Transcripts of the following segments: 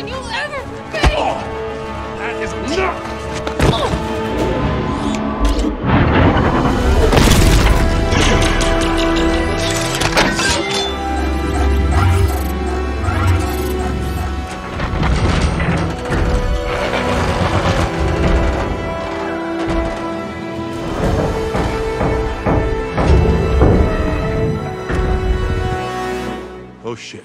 than you'll ever be! Oh, that is enough! Oh, shit.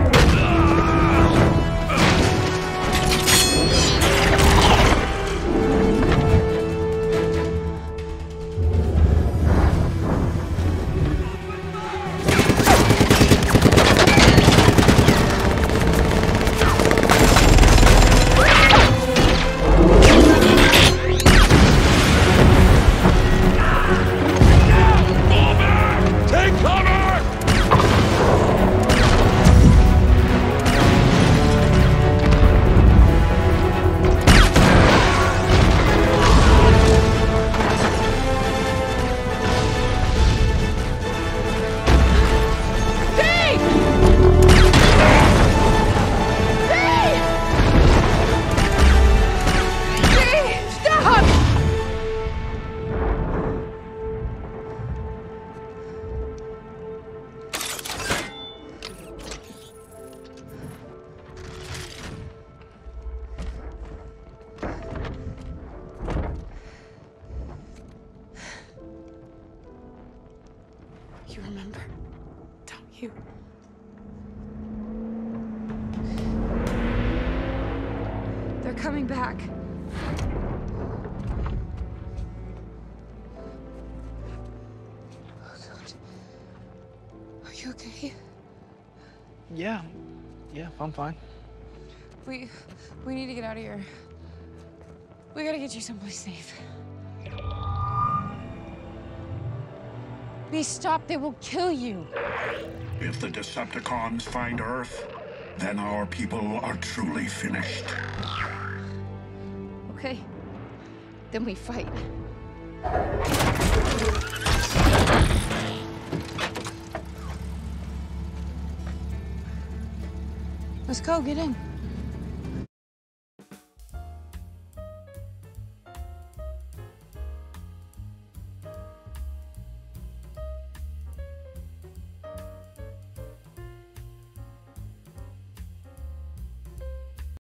You remember, don't you? They're coming back. Oh, God. Are you okay? Yeah, I'm fine. We need to get out of here. We gotta get you someplace safe. Please stop, they will kill you. If the Decepticons find Earth, then our people are truly finished. Okay, then we fight. Let's go, get in.